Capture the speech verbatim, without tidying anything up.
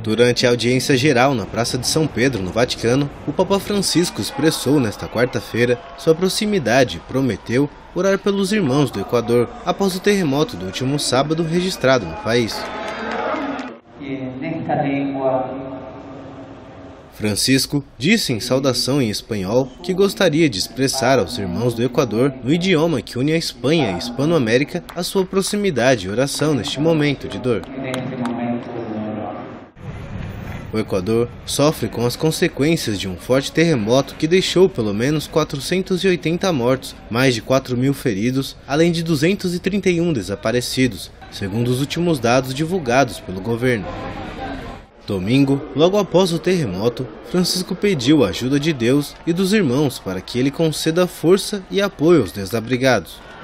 Durante a audiência geral na Praça de São Pedro, no Vaticano, o Papa Francisco expressou nesta quarta-feira sua proximidade e prometeu orar pelos irmãos do Equador após o terremoto do último sábado registrado no país. Francisco disse em saudação em espanhol que gostaria de expressar aos irmãos do Equador, no idioma que une a Espanha e a Hispano-América, a sua proximidade e oração neste momento de dor. O Equador sofre com as consequências de um forte terremoto que deixou pelo menos quatrocentos e oitenta mortos, mais de quatro mil feridos, além de duzentos e trinta e um desaparecidos, segundo os últimos dados divulgados pelo governo. Domingo, logo após o terremoto, Francisco pediu a ajuda de Deus e dos irmãos para que ele conceda força e apoio aos desabrigados.